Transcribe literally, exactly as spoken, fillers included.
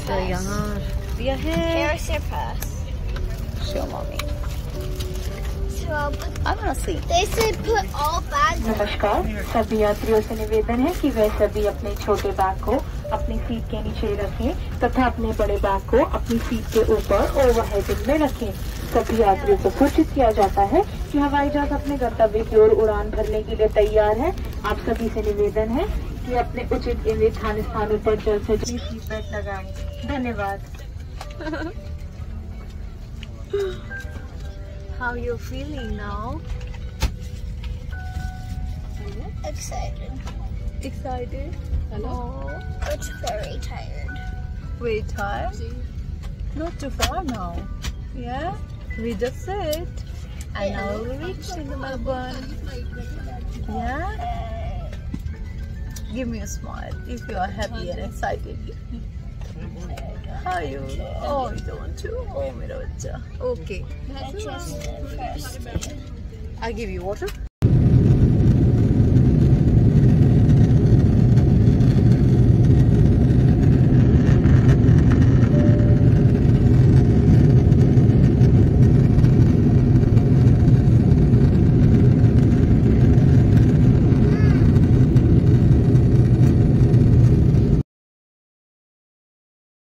So यहाँ we are here. Here's your purse. Show mommy. So I'll put, I wanna see. they said put all bags. नमस्कार, सभी यात्रियों से निवेदन है कि वे सभी अपने छोटे बैग को अपनी सीट के नीचे रखें तथा अपने बड़े बैग को अपनी सीट के ऊपर ओवरहेड में रखें। सभी यात्रियों को सूचित किया जाता है कि हवाई जहाज अपने गंतव्य की ओर उड़ान भरने के लिए तैयार है। आप सभी से निवेदन है कि अपने उचित स्थान स्थानों पर जल्द से जल्द सीट बेल्ट लगाएं। धन्यवाद। How you feeling now? Excited. Excited? Hello. Oh, it's very tired. Very tired? Not too far now. Yeah? We just sit. And now we reach in the Melbourne. Yeah? Give me a smile if you are happy and excited. How are you? Oh, you don't want to? Oh, my bacha. Okay. That's just the first day. I'll give you water.